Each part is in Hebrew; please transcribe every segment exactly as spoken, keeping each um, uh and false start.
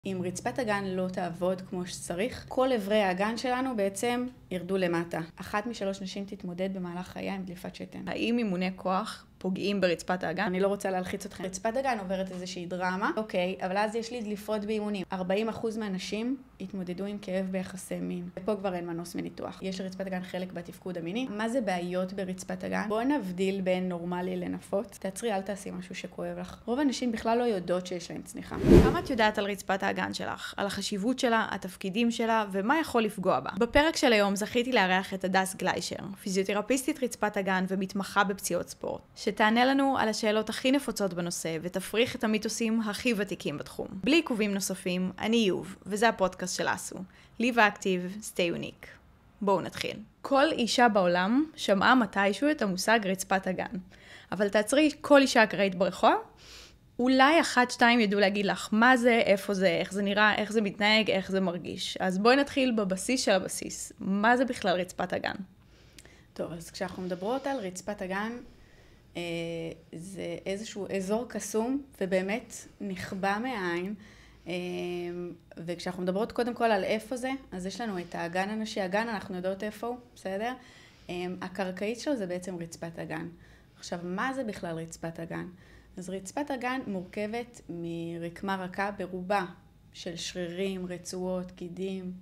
אם רצפת הגן לא תעבוד כמו שצריך, כל עברי הגן שלנו בעצם ירדו למטה. אחת משלוש נשים תתמודד במהלך חייה עם דליפת שתן. האם אימוני כוח פוגעים ברצפת האגן? אני לא רוצה להלחיץ אתכם. רצפת הגן עוברת איזושהי דרמה, אוקיי, אבל אז יש לי דליפות באימונים. ארבעים אחוז מהנשים התמודדו עם כאב ביחסי מין. ופה כבר אין מנוס מניתוח. יש לרצפת הגן חלק בתפקוד המיני. מה זה בעיות ברצפת הגן? בואו נבדיל בין נורמלי לנפוץ. תעצרי, אל תעשי משהו שכואב לך. רוב הנשים בכלל לא יודעות שיש להן צניחה. כמה את יודעת על רצפת האגן שלך? על החשיבות שלה, התפקידים שלה, ומה יכול לפגוע בה? בפרק של היום זכיתי לארח את הדס גליישר, פיזיותרפיסטית רצפת הגן ומתמחה בפציעות ספורט, שתענה לנו על השאלות הכי נפוצות בנושא ותפריך את המיתוסים הכי ותיקים בתחום. בלי עיכובים נוספים, אני יוב, וזה הפודקאסט של אסו. Live Active, Stay Unique. בואו נתחיל. כל אישה בעולם שמעה מתישהו את המושג רצפת הגן. אבל תעצרי, כל אישה אקראית ברחוב, אולי אחת, שתיים ידעו להגיד לך מה זה, איפה זה, איך זה נראה, איך זה מתנהג, איך זה מרגיש. אז בואי נתחיל בבסיס של הבסיס. מה זה בכלל רצפת הגן? טוב, אז כשאנחנו מדברות על רצפת הגן, אה, זה איזשהו אזור קסום ובאמת נכבה מהעין. אה, וכשאנחנו מדברות קודם כל על איפה זה, אז יש לנו את האגן הנשי. הגן, אנחנו יודעות איפה הוא, בסדר? אה, הקרקעית שלו זה בעצם רצפת הגן. עכשיו, מה זה בכלל רצפת הגן? אז רצפת הגן מורכבת מרקמה רכה ברובה של שרירים, רצועות, גידים,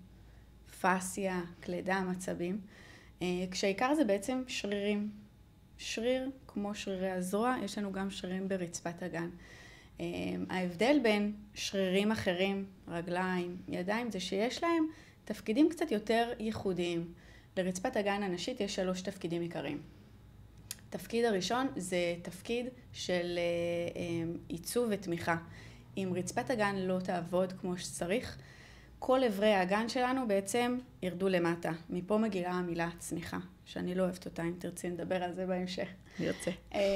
פסיה, כלי דם, עצבים, כשהעיקר זה בעצם שרירים. שריר, כמו שרירי הזרוע, יש לנו גם שרירים ברצפת הגן. ההבדל בין שרירים אחרים, רגליים, ידיים, זה שיש להם תפקידים קצת יותר ייחודיים. לרצפת הגן הנשית יש שלוש תפקידים עיקריים. התפקיד הראשון זה תפקיד של עיצוב ותמיכה. אם רצפת הגן לא תעבוד כמו שצריך, כל עברי הגן שלנו בעצם ירדו למטה. מפה מגיעה המילה צניחה, שאני לא אוהבת אותה, אם תרצי נדבר על זה בהמשך. נרצה.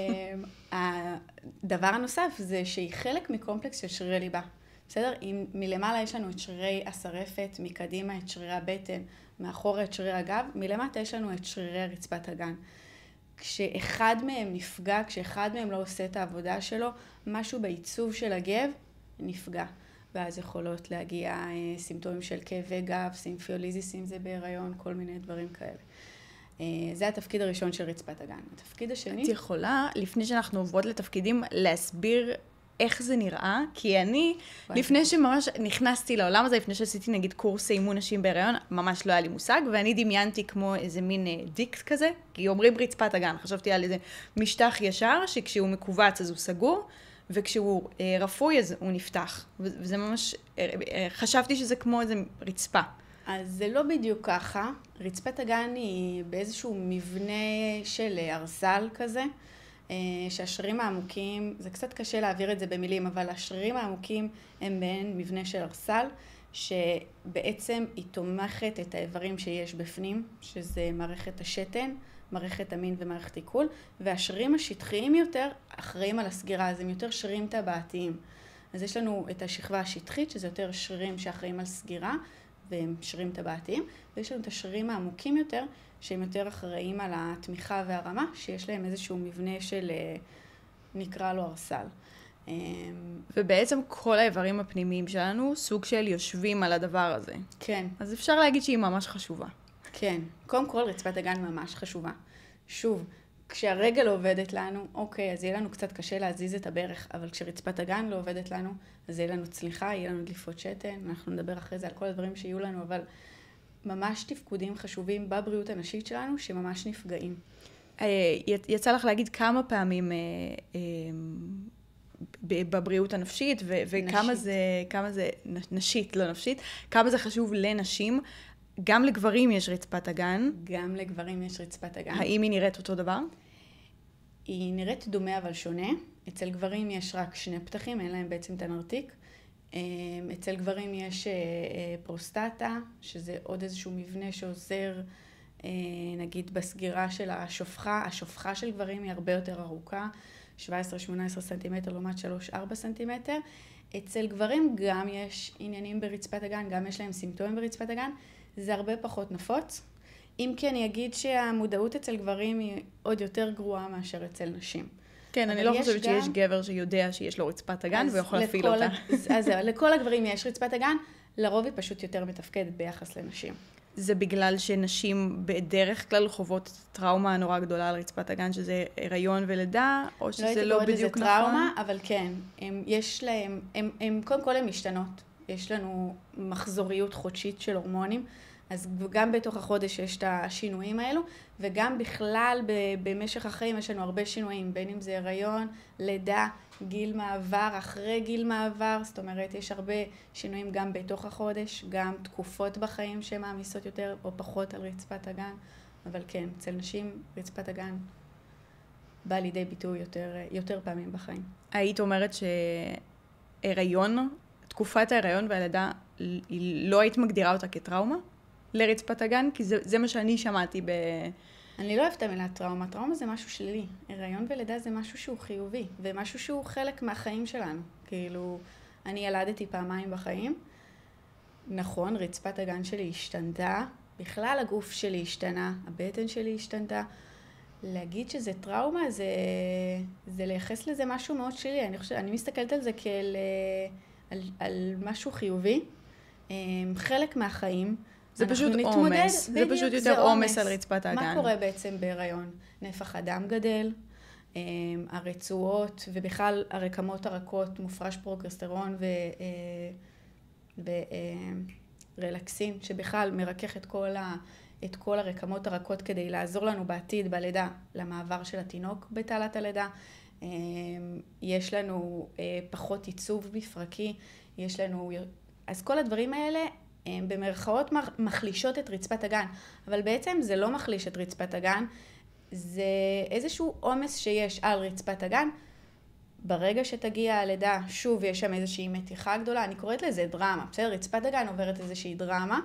הדבר הנוסף זה שהיא חלק מקומפלקס של שרירי ליבה. בסדר? אם מלמעלה יש לנו את שרירי השרפת, מקדימה את שרירי הבטן, מאחורה את שרירי הגב, מלמטה יש לנו את שרירי רצפת הגן. כשאחד מהם נפגע, כשאחד מהם לא עושה את העבודה שלו, משהו בעיצוב של הגב נפגע. ואז יכולות להגיע אה, סימפטומים של כאבי גב, סימפיוליזיס, אם זה בהיריון, כל מיני דברים כאלה. אה, זה התפקיד הראשון של רצפת הגן. התפקיד השני... את יכולה, לפני שאנחנו עוברות לתפקידים, להסביר איך זה נראה? כי אני, לפני שממש נכנסתי לעולם הזה, לפני שעשיתי נגיד קורס אימון נשים בהיריון, ממש לא היה לי מושג, ואני דמיינתי כמו איזה מין דיקט כזה, כי אומרים רצפת הגן, חשבתי על איזה משטח ישר, שכשהוא מקובץ אז הוא סגור, וכשהוא אה, רפוי אז הוא נפתח. וזה ממש, אה, אה, חשבתי שזה כמו איזה רצפה. אז זה לא בדיוק ככה. רצפת הגן היא באיזשהו מבנה של ארסל כזה, שהשרירים העמוקים, זה קצת קשה להעביר את זה במילים, אבל השרירים העמוקים הם בין מבנה של ארסל, שבעצם היא תומכת את האיברים שיש בפנים, שזה מערכת השתן, מערכת המין ומערכת עיכול, והשרירים השטחיים יותר אחראים על הסגירה, אז הם יותר שרירים טבעתיים. אז יש לנו את השכבה השטחית, שזה יותר שרירים שאחראים על סגירה, והם שרירים טבעתיים, ויש לנו את השרירים העמוקים יותר, שהם יותר אחראים על התמיכה והרמה, שיש להם איזשהו מבנה של, נקרא לו ארסל. ובעצם כל האיברים הפנימיים שלנו, סוג של יושבים על הדבר הזה. כן. אז אפשר להגיד שהיא ממש חשובה. כן. קודם כל, רצפת הגן ממש חשובה. שוב, כשהרגל לא עובדת לנו, אוקיי, אז יהיה לנו קצת קשה להזיז את הברך, אבל כשרצפת הגן לא עובדת לנו, אז יהיה לנו צליחה, יהיה לנו דליפות שתן, אנחנו נדבר אחרי זה על כל הדברים שיהיו לנו, אבל ממש תפקודים חשובים בבריאות הנשית שלנו, שממש נפגעים. יצא לך להגיד כמה פעמים בבריאות הנפשית, וכמה זה, כמה זה נשית, לא נפשית, כמה זה חשוב לנשים. גם לגברים יש רצפת הגן. גם לגברים יש רצפת הגן. האם היא נראית אותו דבר? היא נראית דומה אבל שונה. אצל גברים יש רק שני פתחים, אין להם בעצם את הנרתיק. אצל גברים יש פרוסטטה, שזה עוד איזשהו מבנה שעוזר, נגיד, בסגירה של השופחה. השופחה של גברים היא הרבה יותר ארוכה, שבע עשרה שמונה עשרה סנטימטר לעומת שלוש ארבע סנטימטר. אצל גברים גם יש עניינים ברצפת הגן, גם יש להם סימפטומים ברצפת הגן. זה הרבה פחות נפוץ. אם כי אני אגיד שהמודעות אצל גברים היא עוד יותר גרועה מאשר אצל נשים. כן, אני לא חושבת שיש גבר שיודע שיש לו רצפת אגן ויכול להפעיל אותה. אז לכל הגברים יש רצפת אגן, לרוב היא פשוט יותר מתפקדת ביחס לנשים. זה בגלל שנשים בדרך כלל חוות טראומה נורא גדולה על רצפת אגן, שזה הריון ולידה, או שזה לא בדיוק נכון? לא הייתי קוראת לזה טראומה, אבל כן, הם, יש להם, הם, הם, קודם כל הם משתנות. יש לנו מחזוריות חודשית של הורמונים, אז גם בתוך החודש יש את השינויים האלו, וגם בכלל במשך החיים יש לנו הרבה שינויים, בין אם זה הריון, לידה, גיל מעבר, אחרי גיל מעבר, זאת אומרת, יש הרבה שינויים גם בתוך החודש, גם תקופות בחיים שמעמיסות יותר או פחות על רצפת אגן, אבל כן, אצל נשים רצפת אגן בא לידי ביטוי יותר, יותר פעמים בחיים. היית אומרת שהריון, תקופת ההיריון והלידה, היא לא היית מגדירה אותה כטראומה לרצפת אגן? כי זה, זה מה שאני שמעתי ב... אני לא אוהבת את המילה טראומה. טראומה זה משהו שלילי. הריון ולידה זה משהו שהוא חיובי, ומשהו שהוא חלק מהחיים שלנו. כאילו, אני ילדתי פעמיים בחיים. נכון, רצפת אגן שלי השתנתה. בכלל הגוף שלי השתנה, הבטן שלי השתנתה. להגיד שזה טראומה, זה, זה לייחס לזה משהו מאוד שלילי. אני חושבת, אני מסתכלת על זה כאל... על, על משהו חיובי, חלק מהחיים. זה פשוט עומס, זה פשוט יותר עומס על רצפת האגן. מה קורה בעצם בהיריון? נפח הדם גדל, הרצועות ובכלל הרקמות הרכות, מופרש פרוגסטרון ורלקסין, שבכלל מרכך את כל, ה, את כל הרקמות הרכות כדי לעזור לנו בעתיד, בלידה, למעבר של התינוק בתעלת הלידה. יש לנו פחות עיצוב בפרקי, יש לנו... אז כל הדברים האלה הם במרכאות מחלישות את רצפת אגן, אבל בעצם זה לא מחליש את רצפת אגן, זה איזשהו עומס שיש על רצפת אגן. ברגע שתגיע הלידה, שוב יש שם איזושהי מתיחה גדולה, אני קוראת לזה דרמה, בסדר? רצפת אגן עוברת איזושהי דרמה,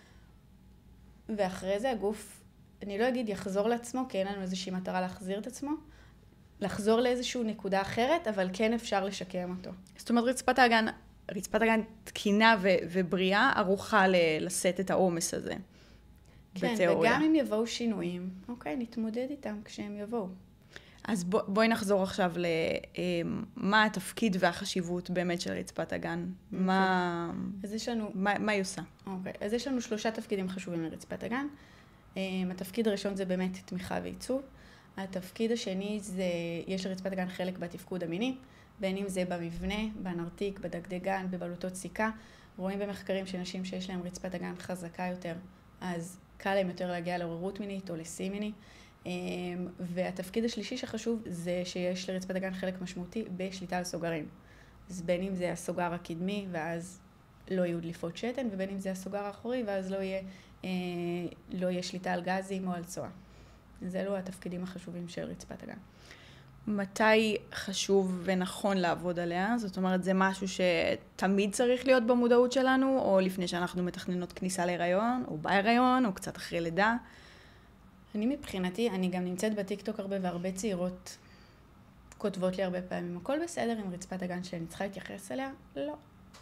ואחרי זה הגוף, אני לא אגיד יחזור לעצמו, כי אין לנו איזושהי מטרה להחזיר את עצמו, לחזור לאיזושהי נקודה אחרת, אבל כן אפשר לשקם אותו. זאת אומרת, רצפת האגן, רצפת האגן תקינה ו- ובריאה, ערוכה ל- לשאת את העומס הזה. כן, בתיאוריה. וגם אם יבואו שינויים, אוקיי, נתמודד איתם כשהם יבואו. אז בוא, בואי נחזור עכשיו למה התפקיד והחשיבות באמת של רצפת אגן. אוקיי. מה, אז יש לנו... מה, מה היא עושה? אוקיי, אז יש לנו שלושה תפקידים חשובים לרצפת אגן. התפקיד הראשון זה באמת תמיכה ועיצוב. התפקיד השני זה, יש לרצפת אגן חלק בתפקוד המיני, בין אם זה במבנה, בנרתיק, בדגדגן, בבלוטות סיכה. רואים במחקרים שנשים שיש להם רצפת אגן חזקה יותר, אז קל להם יותר להגיע לעוררות מינית או לשיא מיני. והתפקיד השלישי שחשוב זה שיש לרצפת אגן חלק משמעותי בשליטה על סוגרים. אז בין אם זה הסוגר הקדמי ואז לא יהיו דליפות שתן, ובין אם זה הסוגר האחורי ואז לא יהיה, לא יהיה שליטה על גזים או על צואה. זה לא התפקידים החשובים של רצפת אגן. מתי חשוב ונכון לעבוד עליה? זאת אומרת, זה משהו שתמיד צריך להיות במודעות שלנו, או לפני שאנחנו מתכננות כניסה להיריון, או בהיריון, או קצת אחרי לידה? אני מבחינתי, אני גם נמצאת בטיקטוק הרבה, והרבה צעירות כותבות לי הרבה פעמים, הכל בסדר עם רצפת אגן שאני צריכה להתייחס אליה? לא.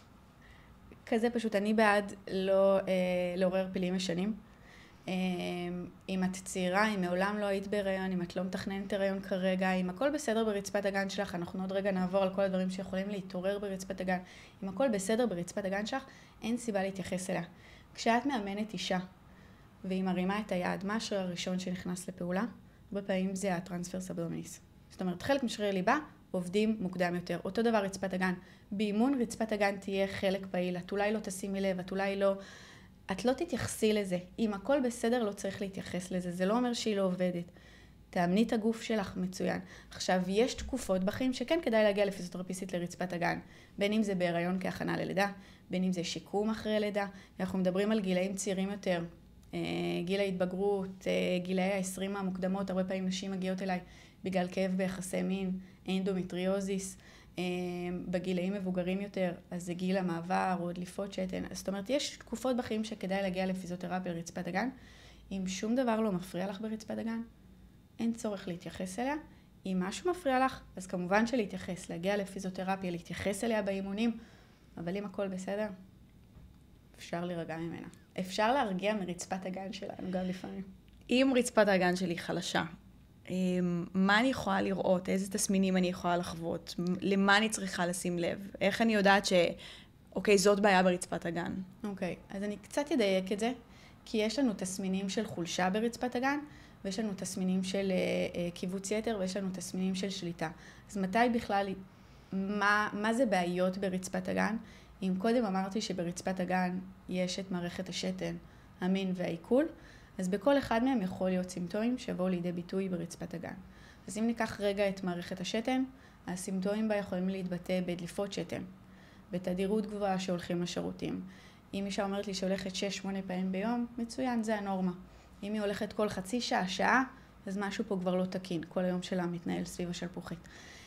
כזה פשוט, אני בעד לא אה, לעורר פילים ישנים. אם את צעירה, אם מעולם לא היית בהיריון, אם את לא מתכננת הריון כרגע, אם הכל בסדר ברצפת אגן שלך, אנחנו עוד רגע נעבור על כל הדברים שיכולים להתעורר ברצפת אגן. אם הכל בסדר ברצפת אגן שלך, אין סיבה להתייחס אליה. כשאת מאמנת אישה, והיא מרימה את היד, מה השריר הראשון שנכנס לפעולה? הרבה פעמים זה הטרנספרס אבדומיניס. זאת אומרת, חלק משרירי ליבה עובדים מוקדם יותר. אותו דבר רצפת אגן. באימון רצפת אגן תהיה חלק פעיל. את אולי לא תשימי לב, את אולי לא... את לא תתייחסי לזה. אם הכל בסדר, לא צריך להתייחס לזה. זה לא אומר שהיא לא עובדת. תאמני את הגוף שלך מצוין. עכשיו, יש תקופות בחיים שכן כדאי להגיע לפיזיותרפיסטית לרצפת אגן. בין אם זה בהיריון כהכנה ללידה, בין אם זה שיקום אחרי לידה. אנחנו מדברים על גילאים צעירים יותר. גיל ההתבגרות, גילאי העשרים המוקדמות, הרבה פעמים נשים מגיעות אליי בגלל כאב ביחסי מין, אנדומטריוזיס. בגילאים מבוגרים יותר, אז זה גיל המעבר או דליפות שתן. זאת אומרת, יש תקופות בחיים שכדאי להגיע לפיזיותרפיה לרצפת אגן. אם שום דבר לא מפריע לך ברצפת אגן, אין צורך להתייחס אליה. אם משהו מפריע לך, אז כמובן שלהתייחס, להגיע לפיזיותרפיה, להתייחס אליה באימונים, אבל אם הכל בסדר, אפשר להירגע ממנה. אפשר להרגיע מרצפת אגן שלנו גם לפעמים. אם רצפת האגן שלי חלשה, מה אני יכולה לראות, איזה תסמינים אני יכולה לחוות, למה אני צריכה לשים לב, איך אני יודעת ש... אוקיי, זאת בעיה ברצפת הגן. אוקיי, אז אני קצת אדייק את זה, כי יש לנו תסמינים של חולשה ברצפת הגן, ויש לנו תסמינים של אה, קיבוץ יתר, ויש לנו תסמינים של שליטה. אז מתי בכלל, מה, מה זה בעיות ברצפת הגן? אם קודם אמרתי שברצפת הגן יש את מערכת השתן, המין והעיכול, אז בכל אחד מהם יכול להיות סימפטומים שיבואו לידי ביטוי ברצפת הגן. אז אם ניקח רגע את מערכת השתן, הסימפטומים בה יכולים להתבטא בדליפות שתן, בתדירות גבוהה שהולכים לשירותים. אם אישה אומרת לי שהולכת שש שמונה פעמים ביום, מצוין, זה הנורמה. אם היא הולכת כל חצי שעה, שעה, אז משהו פה כבר לא תקין. כל היום שלה מתנהל סביב השלפוחית.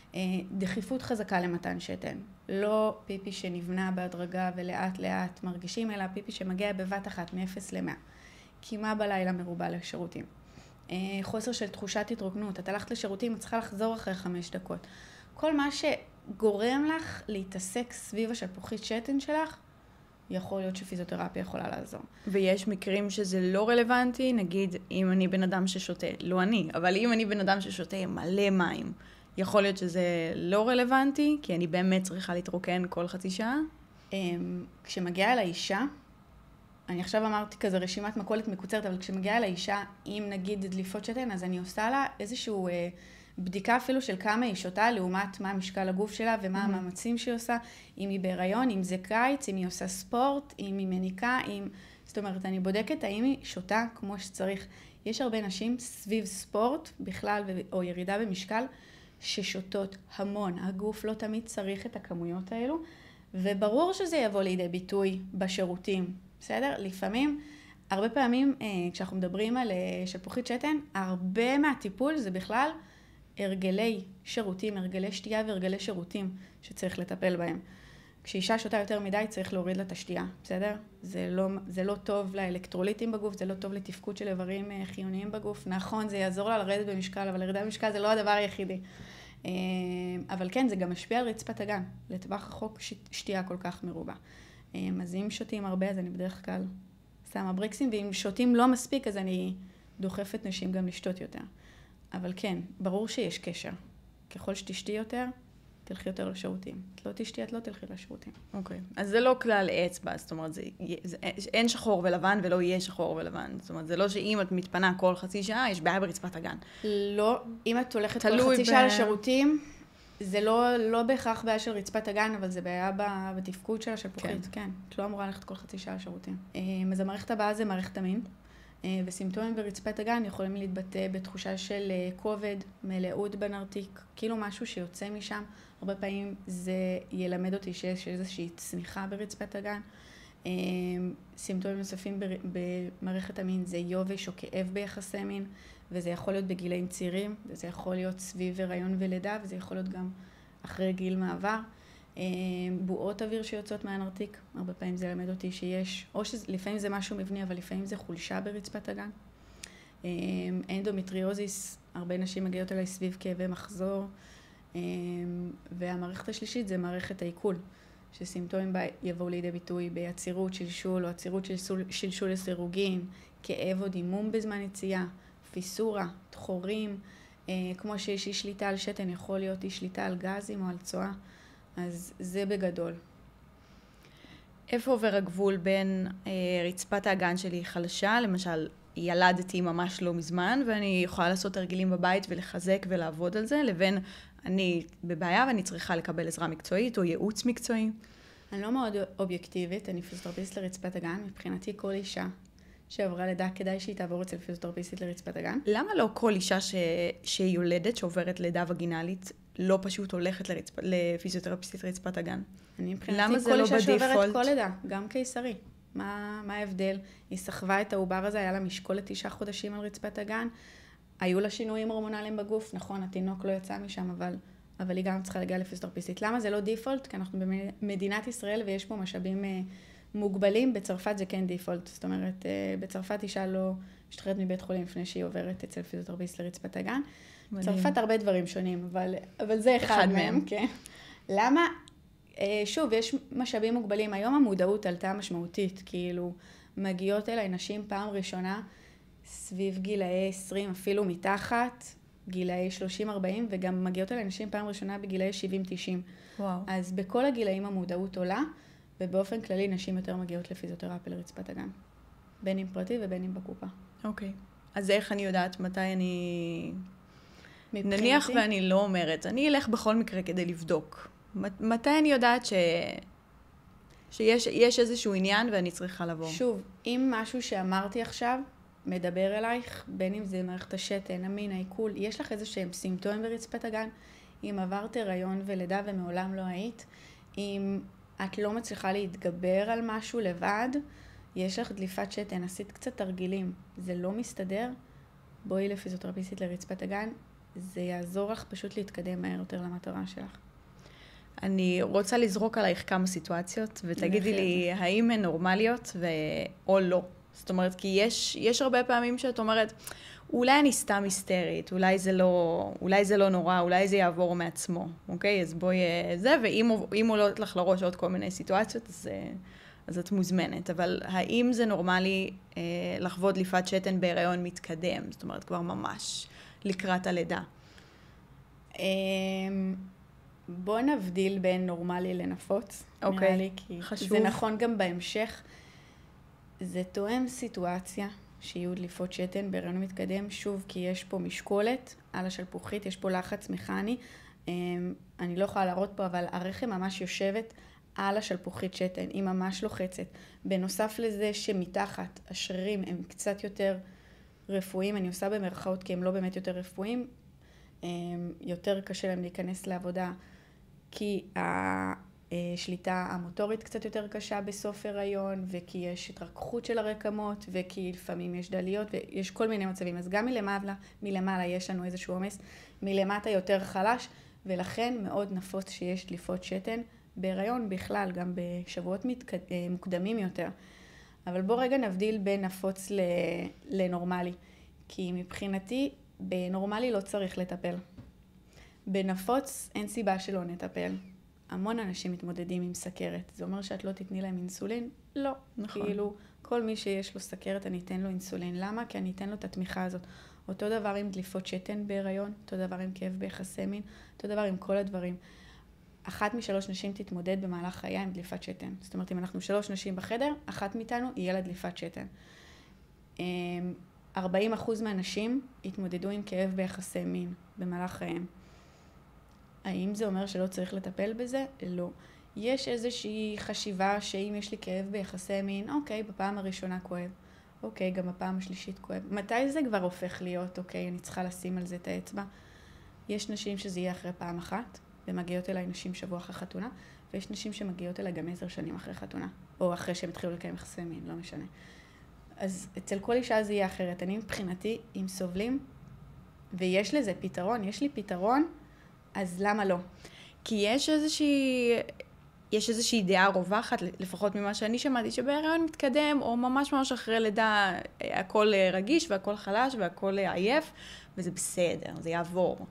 דחיפות חזקה למתן שתן. לא פיפי שנבנה בהדרגה ולאט לאט מרגישים, אלא פיפי שמגיע בבת אחת מ-אפס ל-מאה. קימה בלילה מרובה לשירותים. חוסר של תחושת התרוקנות. את הלכת לשירותים, את צריכה לחזור אחרי חמש דקות. כל מה שגורם לך להתעסק סביב השלפוחית שתן שלך, יכול להיות שפיזיותרפיה יכולה לעזור. ויש מקרים שזה לא רלוונטי, נגיד אם אני בן אדם ששותה, לא אני, אבל אם אני בן אדם ששותה מלא מים, יכול להיות שזה לא רלוונטי, כי אני באמת צריכה להתרוקן כל חצי שעה? כשמגיעה אל האישה, אני עכשיו אמרתי כזה רשימת מכולת מקוצרת, אבל כשמגיעה אל האישה, אם נגיד דליפות שתן, אז אני עושה לה איזשהו אה, בדיקה אפילו של כמה היא שותה, לעומת מה משקל הגוף שלה ומה mm-hmm. המאמצים שהיא עושה, אם היא בהיריון, אם זה קיץ, אם היא עושה ספורט, אם היא מניקה, אם... זאת אומרת, אני בודקת האם היא שותה כמו שצריך. יש הרבה נשים סביב ספורט בכלל, או ירידה במשקל, ששותות המון. הגוף לא תמיד צריך את הכמויות האלו, וברור שזה יבוא לידי ביטוי בשירותים. בסדר? לפעמים, הרבה פעמים, כשאנחנו מדברים על שלפוחית שתן, הרבה מהטיפול זה בכלל הרגלי שירותים, הרגלי שתייה והרגלי שירותים שצריך לטפל בהם. כשאישה שותה יותר מדי, צריך להוריד לה את השתייה, בסדר? זה לא, זה לא טוב לאלקטרוליטים בגוף, זה לא טוב לתפקוד של איברים חיוניים בגוף. נכון, זה יעזור לה לרדת במשקל, אבל לרדת במשקל זה לא הדבר היחידי. אבל כן, זה גם משפיע על רצפת הגן, לטווח רחוק שתייה כל כך מרובה. אז אם שותים הרבה, אז אני בדרך כלל שמה ברקסים, ואם שותים לא מספיק, אז אני דוחפת נשים גם לשתות יותר. אבל כן, ברור שיש קשר. ככל שתשתי יותר, תלכי יותר לשירותים. את לא תשתי, את לא תלכי לשירותים. אוקיי. אז זה לא כלל אצבע, זאת אומרת, זה, זה, אין שחור ולבן ולא יהיה שחור ולבן. זאת אומרת, זה לא שאם את מתפנה כל חצי שעה, יש בעיה ברצפת הגן. לא, אם את הולכת כל חצי שעה ב... לשירותים, זה לא, לא בהכרח בעיה של רצפת הגן, אבל זה בעיה בתפקוד של השלפוחית. כן. כן. את לא אמורה ללכת כל חצי שעה לשירותים. אז המערכת הבאה זה מערכת המין. וסימפטומים ברצפת הגן יכולים להתבטא בתחושה של כובד, מלאות בנרתיק, כאילו משהו שיוצא משם. הרבה פעמים זה ילמד אותי שיש איזושהי צניחה ברצפת הגן. סימפטומים נוספים במערכת המין זה יובש או כאב ביחסי מין, וזה יכול להיות בגילאים צעירים, וזה יכול להיות סביב הריון ולידה, וזה יכול להיות גם אחרי גיל מעבר. בועות אוויר שיוצאות מהנרתיק, הרבה פעמים זה ילמד אותי שיש, או שלפעמים זה משהו מבני, אבל לפעמים זה חולשה ברצפת הגן. אנדומטריוזיס, הרבה נשים מגיעות אליי סביב כאבי מחזור, והמערכת השלישית זה מערכת העיכול, שסימפטומים בה יבואו לידי ביטוי בעצירות שלשול, או עצירות שלשול, שלשול לסירוגין, כאב או דימום בזמן יציאה, פיסורה, תחורים, כמו שיש אי שליטה על שתן, יכול להיות אי שליטה על גזים או על צואה. אז זה בגדול. איפה עובר הגבול בין אה, רצפת האגן שלי חלשה, למשל ילדתי ממש לא מזמן, ואני יכולה לעשות תרגילים בבית ולחזק ולעבוד על זה, לבין אני בבעיה ואני צריכה לקבל עזרה מקצועית או ייעוץ מקצועי? אני לא מאוד אובייקטיבית, אני פיזיותרפיסט לרצפת הגן, מבחינתי כל אישה שעברה לידה כדאי שהיא תעבור אצל פיזיותרפיסטית לרצפת הגן. למה לא כל אישה ש... שיולדת, שעוברת לידה וגינלית, לא פשוט הולכת לרצפ... לפיזיותרפיסטית לרצפת הגן? אני מבחינתי כל אישה שעוברת כל לידה, גם קיסרי. מה, מה ההבדל? היא סחבה את העובר הזה, היה לה משקול לתשעה חודשים על רצפת הגן, היו לה שינויים הורמונליים בגוף, נכון, התינוק לא יצא משם, אבל, אבל היא גם צריכה להגיע לפיזיותרפיסטית. למה זה לא דיפולט? כי אנחנו במדינת ישראל ויש פה משאבים מוגבלים, בצרפת זה כן דיפולט, זאת אומרת, בצרפת אישה לא משתחררת מבית חולים לפני שהיא עוברת אצל פיזיותרפיסט לרצפת הגן. בצרפת הרבה דברים שונים, אבל, אבל זה אחד, אחד מהם. מהם. כן. למה? שוב, יש משאבים מוגבלים. היום המודעות עלתה משמעותית, כאילו מגיעות אליי נשים פעם ראשונה, סביב גילאי עשרים, אפילו מתחת, גילאי שלושים ארבעים, וגם מגיעות אליי נשים פעם ראשונה בגילאי שבעים תשעים. וואו. אז בכל הגילאים המודעות עולה, ובאופן כללי נשים יותר מגיעות לפיזיותרפיה לרצפת אגן. בין אם פרטי ובין אם בקופה. אוקיי. אז איך אני יודעת מתי אני... מבחינתי? נניח ואני לא אומרת, אני אלך בכל מקרה כדי לבדוק. מתי אני יודעת ש... שיש יש איזשהו עניין ואני צריכה לבוא? שוב, אם משהו שאמרתי עכשיו מדבר אלייך, בין אם זה מערכת השתן, המין, העיכול, יש לך איזה שהם סימפטומים ברצפת אגן? אם עברת הריון ולידה ומעולם לא היית, אם את לא מצליחה להתגבר על משהו לבד, יש לך דליפת שתן, עשית קצת תרגילים, זה לא מסתדר, בואי לפיזיותרפיסטית לרצפת אגן, זה יעזור לך פשוט להתקדם מהר יותר למטרה שלך. אני רוצה לזרוק עלייך כמה סיטואציות, ותגידי לי האם הן נורמליות ו... או לא. זאת אומרת, כי יש, יש הרבה פעמים שאת אומרת, אולי אני סתם היסטרית, אולי זה לא, אולי זה לא נורא, אולי זה יעבור מעצמו, אוקיי? אז בואי זה, ואם עולות לך לראש עוד כל מיני סיטואציות, אז, אז את מוזמנת. אבל האם זה נורמלי אה, לחוות דליפת שתן בהיריון מתקדם? זאת אומרת, כבר ממש לקראת הלידה. בוא נבדיל בין נורמלי לנפוץ. אוקיי, נראה לי, כי חשוב. זה נכון גם בהמשך. זה תואם סיטואציה שיהיו דליפות שתן בהיריון מתקדם, שוב, כי יש פה משקולת על השלפוחית, יש פה לחץ מכני. אני לא יכולה להראות פה, אבל הרחם ממש יושבת על השלפוחית שתן, היא ממש לוחצת. בנוסף לזה שמתחת השרירים הם קצת יותר רפואיים, אני עושה במרכאות כי הם לא באמת יותר רפואיים, יותר קשה להם להיכנס לעבודה, כי השליטה המוטורית קצת יותר קשה בסוף הריון, וכי יש התרככות של הרקמות, וכי לפעמים יש דליות, ויש כל מיני מצבים. אז גם מלמעלה, מלמעלה יש לנו איזשהו עומס, מלמטה יותר חלש, ולכן מאוד נפוץ שיש דליפות שתן בהיריון בכלל, גם בשבועות מתקד... מוקדמים יותר. אבל בוא רגע נבדיל בין נפוץ לנורמלי, כי מבחינתי בנורמלי לא צריך לטפל. בנפוץ אין סיבה שלא נטפל. המון אנשים מתמודדים עם סכרת. זה אומר שאת לא תתני להם אינסולין? לא. נכון. כאילו, כל מי שיש לו סכרת אני אתן לו אינסולין. למה? כי אני אתן לו את התמיכה הזאת. אותו דבר עם דליפות שתן בהיריון, אותו דבר עם כאב ביחסי מין, אותו דבר עם כל הדברים. אחת משלוש נשים תתמודד במהלך חייה עם דליפת שתן. זאת אומרת, אם אנחנו שלוש נשים בחדר, אחת מאיתנו יהיה לה דליפת שתן. ארבעים אחוז מהנשים התמודדו עם כאב ביחסי מין במהלך חייהם. האם זה אומר שלא צריך לטפל בזה? לא. יש איזושהי חשיבה שאם יש לי כאב ביחסי מין, אוקיי, בפעם הראשונה כואב. אוקיי, גם בפעם השלישית כואב. מתי זה כבר הופך להיות? אוקיי, אני צריכה לשים על זה את האצבע. יש נשים שזה יהיה אחרי פעם אחת, ומגיעות אליי נשים שבוע אחרי חתונה, ויש נשים שמגיעות אליי גם עשר שנים אחרי חתונה, או אחרי שהם התחילו לקיים יחסי מין, לא משנה. אז אצל כל אישה זה יהיה אחרת. אני מבחינתי, אם סובלים, ויש לזה פתרון, יש לי פתרון, אז למה לא? כי יש איזושהי, יש איזושהי דעה רווחת, לפחות ממה שאני שמעתי, שבהיריון מתקדם, או ממש ממש אחרי לידה, הכל רגיש והכל חלש והכל עייף, וזה בסדר, זה יעבור.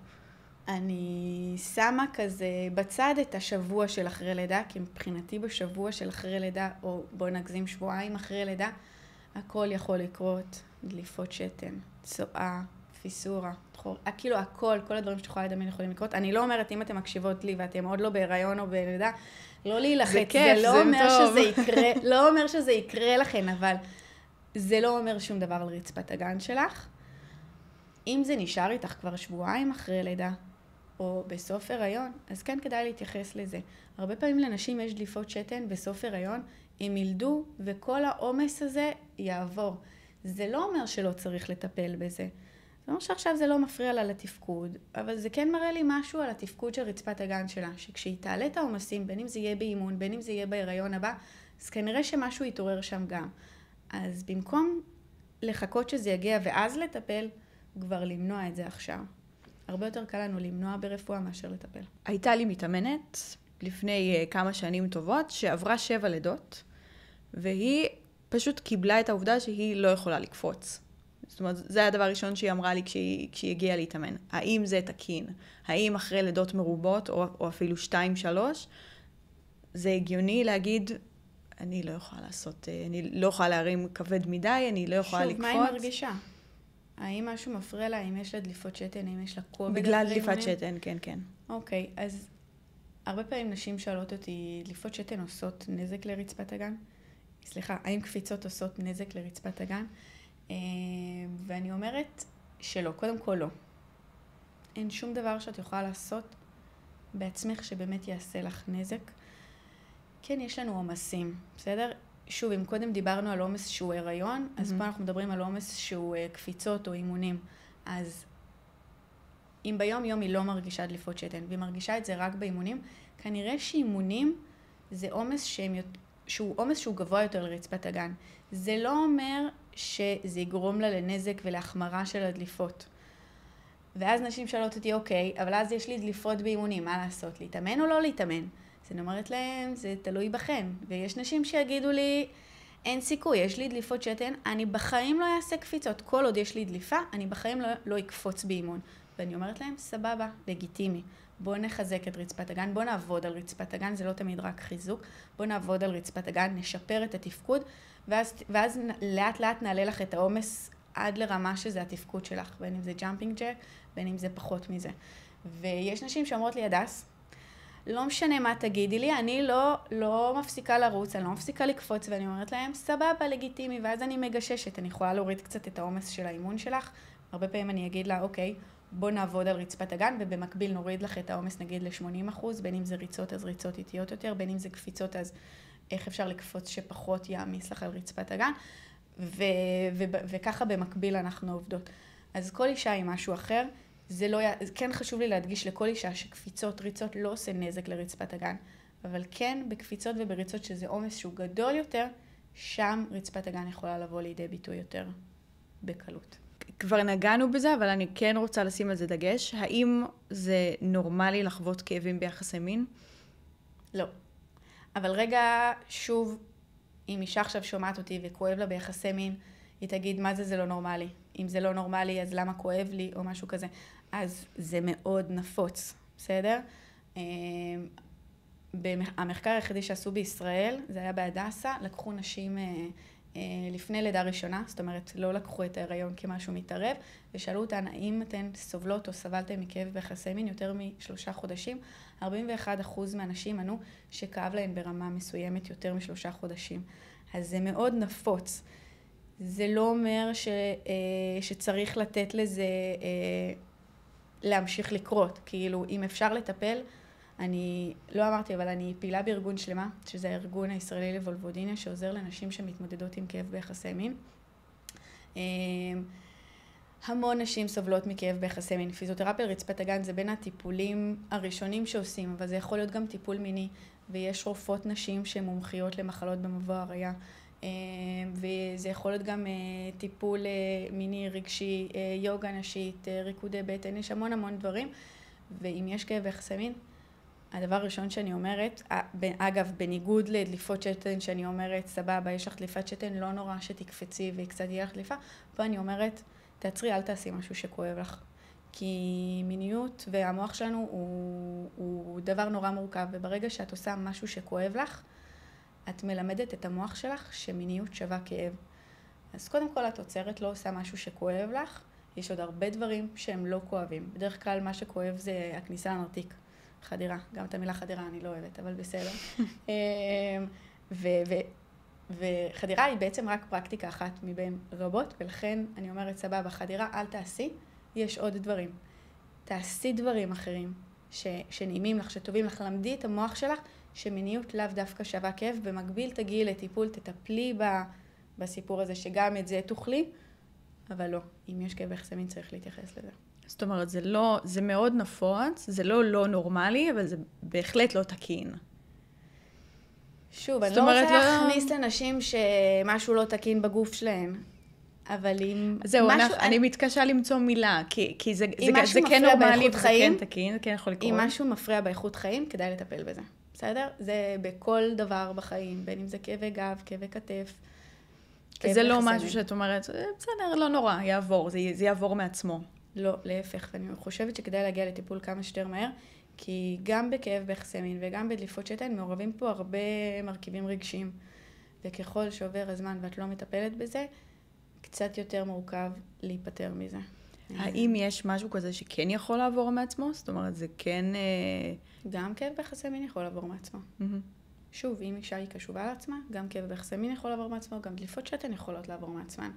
אני שמה כזה בצד את השבוע של אחרי לידה, כי מבחינתי בשבוע של אחרי לידה, או בוא נגזים שבועיים אחרי לידה, הכל יכול לקרות, דליפות שתן, צואה, פיסורה, תחור, כאילו הכל, כל הדברים שאת יכולה לדמיין יכולים לקרות. אני לא אומרת, אם אתם מקשיבות לי ואתם עוד לא בהיריון או בלידה, לא להילחץ, זה כיף, זה זה לא אומר טוב. שזה יקרה, לא אומר שזה יקרה לכן, אבל זה לא אומר שום דבר על רצפת הגן שלך. אם זה נשאר איתך כבר שבועיים אחרי לידה, או בסוף הריון, אז כן כדאי להתייחס לזה. הרבה פעמים לנשים יש דליפות שתן בסוף הריון, הם ילדו וכל העומס הזה יעבור. זה לא אומר שלא צריך לטפל בזה. זה אומר שעכשיו זה לא מפריע לה לתפקוד, אבל זה כן מראה לי משהו על התפקוד של רצפת הגן שלה, שכשהיא תעלה את העומסים, בין אם זה יהיה באימון, בין אם זה יהיה בהיריון הבא, אז כנראה שמשהו יתעורר שם גם. אז במקום לחכות שזה יגיע ואז לטפל, כבר למנוע את זה עכשיו. הרבה יותר קל לנו למנוע ברפואה מאשר לטפל. הייתה לי מתאמנת לפני כמה שנים טובות, שעברה שבע לידות, והיא פשוט קיבלה את העובדה שהיא לא יכולה לקפוץ. זאת אומרת, זה הדבר הראשון שהיא אמרה לי כשהיא, כשהיא הגיעה להתאמן. האם זה תקין? האם אחרי לידות מרובות, או, או אפילו שתיים, שלוש, זה הגיוני להגיד, אני לא יכולה לעשות, אני לא יכולה להרים כבד מדי, אני לא יכולה שוב, לקפוץ. מה היא מרגישה? האם משהו מפריע לה, האם יש לה דליפות שתן, האם יש לה כובד? בגלל דליפת שתן, כן, כן. אוקיי, אז הרבה פעמים נשים שואלות אותי, דליפות שתן עושות נזק לרצפת הגן? סליחה, האם קפיצות עושות נזק לרצפת הגן? ואני אומרת שלא, קודם כל לא. אין שום דבר שאת יכולה לעשות בעצמך שבאמת יעשה לך נזק. כן, יש לנו עומסים, בסדר? שוב, אם קודם דיברנו על עומס שהוא הריון, אז mm-hmm. פה אנחנו מדברים על עומס שהוא uh, קפיצות או אימונים. אז אם ביום יום היא לא מרגישה דליפות שתן, והיא מרגישה את זה רק באימונים, כנראה שאימונים זה עומס שהם, שהוא עומס שהוא גבוה יותר לרצפת הגן. זה לא אומר שזה יגרום לה לנזק ולהחמרה של הדליפות. ואז נשים שואלות אותי, אוקיי, אבל אז יש לי דליפות באימונים, מה לעשות? להתאמן או לא להתאמן? אז אני אומרת להם, זה תלוי בכן. ויש נשים שיגידו לי, אין סיכוי, יש לי דליפות שתן, אני בחיים לא אעשה קפיצות. כל עוד יש לי דליפה, אני בחיים לא, לא אקפוץ באימון. ואני אומרת להם, סבבה, לגיטימי. בואו נחזק את רצפת הגן, בואו נעבוד על רצפת הגן, זה לא תמיד רק חיזוק. בואו נעבוד על רצפת הגן, נשפר את התפקוד, ואז, ואז לאט לאט נעלה לך את העומס עד לרמה שזה התפקוד שלך, בין אם זה ג'אמפינג ג'ק, בין אם זה פחות מזה. ויש נשים שאומרות לי, הדס, לא משנה מה תגידי לי, אני לא, לא מפסיקה לרוץ, אני לא מפסיקה לקפוץ, ואני אומרת להם, סבבה, לגיטימי, ואז אני מגששת, אני יכולה להוריד קצת את העומס של האימון שלך, הרבה פעמים אני אגיד לה, אוקיי, בוא נעבוד על רצפת הגן, ובמקביל נוריד לך את העומס נגיד ל-שמונים אחוז, בין אם זה ריצות אז ריצות איטיות יותר, בין אם זה קפיצות אז איך אפשר לקפוץ שפחות יעמיס לך על רצפת הגן, ו- ו- ו- וככה במקביל אנחנו עובדות. אז כל אישה היא משהו אחר, זה לא, כן חשוב לי להדגיש לכל אישה שקפיצות, ריצות לא עושה נזק לרצפת הגן, אבל כן בקפיצות ובריצות שזה עומס שהוא גדול יותר, שם רצפת הגן יכולה לבוא לידי ביטוי יותר בקלות. כבר נגענו בזה, אבל אני כן רוצה לשים על זה דגש. האם זה נורמלי לחוות כאבים ביחסי מין? לא. אבל רגע, שוב, אם אישה עכשיו שומעת אותי וכואב לה ביחסי מין, היא תגיד, מה זה זה לא נורמלי? אם זה לא נורמלי, אז למה כואב לי או משהו כזה? אז זה מאוד נפוץ, בסדר? המחקר היחידי שעשו בישראל, זה היה בהדסה, לקחו נשים לפני לידה ראשונה, זאת אומרת, לא לקחו את ההיריון כמשהו מתערב, ושאלו אותן, האם אתן סובלות או סבלתן מכאב ביחסי מין יותר משלושה חודשים? ארבעים ואחד אחוז מהנשים ענו שכאב להן ברמה מסוימת יותר משלושה חודשים. אז זה מאוד נפוץ. זה לא אומר ש, שצריך לתת לזה להמשיך לקרות. כאילו, אם אפשר לטפל, אני לא אמרתי, אבל אני פעילה בארגון שלמה, שזה הארגון הישראלי לוולבודיניה, שעוזר לנשים שמתמודדות עם כאב ביחסי מין. המון נשים סובלות מכאב ביחסי מין. פיזיותרפיה לרצפת הגן זה בין הטיפולים הראשונים שעושים, אבל זה יכול להיות גם טיפול מיני, ויש רופאות נשים שהן מומחיות למחלות במבוא הריאה, וזה יכול להיות גם טיפול מיני רגשי, יוגה נשית, ריקודי בטן, יש המון המון דברים, ואם יש כאב ביחסי מין, הדבר הראשון שאני אומרת, אגב, בניגוד לדליפות שתן שאני אומרת, סבבה, יש לך דליפת שתן, לא נורא שתקפצי וקצת יהיה לך דליפה, פה אני אומרת, תעצרי, אל תעשי משהו שכואב לך. כי מיניות והמוח שלנו הוא, הוא דבר נורא מורכב, וברגע שאת עושה משהו שכואב לך, את מלמדת את המוח שלך שמיניות שווה כאב. אז קודם כל את עוצרת, לא עושה משהו שכואב לך, יש עוד הרבה דברים שהם לא כואבים. בדרך כלל מה שכואב זה הכניסה לנרתיק. חדירה, גם את המילה חדירה אני לא אוהבת, אבל בסדר. ו- ו- וחדירה היא בעצם רק פרקטיקה אחת מבין רבות, ולכן אני אומרת, סבבה, חדירה אל תעשי, יש עוד דברים. תעשי דברים אחרים ש- שנעימים לך, שטובים לך, למדי את המוח שלך, שמיניות לאו דווקא שווה כאב, במקביל תגיעי לטיפול, תטפלי ב- בסיפור הזה, שגם את זה תוכלי, אבל לא, אם יש כאב ביחסי מין צריך להתייחס לזה. זאת אומרת, זה לא, זה מאוד נפוץ, זה לא לא נורמלי, אבל זה בהחלט לא תקין. שוב, אני לא רוצה להכניס לנשים שמשהו לא תקין בגוף שלהן, אבל אם... זהו, משהו, אני, אני מתקשה למצוא מילה, כי, כי זה, זה, זה כן נורמלי וזה כן תקין, זה כן יכול לקרות. אם משהו מפריע באיכות חיים, כדאי לטפל בזה. בסדר? זה בכל דבר בחיים, בין אם זה כאבי גב, כאבי כתף. זה לא משהו שאת אומרת, בסדר, לא נורא, יעבור, זה, זה יעבור מעצמו. לא, להפך, ואני חושבת שכדאי להגיע לטיפול כמה שיותר מהר, כי גם בכאב ביחסי מין וגם בדליפות שתן מעורבים פה הרבה מרכיבים רגשיים, וככל שעובר הזמן ואת לא מטפלת בזה, קצת יותר מורכב להיפטר מזה. האם יש משהו כזה שכן יכול לעבור מעצמו? זאת אומרת, זה כן... גם כאב ביחסי מין יכול לעבור מעצמו. שוב, אם אישה היא קשובה לעצמה, גם כאב ביחסי מין יכול לעבור מעצמו, גם דליפות שתן יכולות לעבור מעצמן.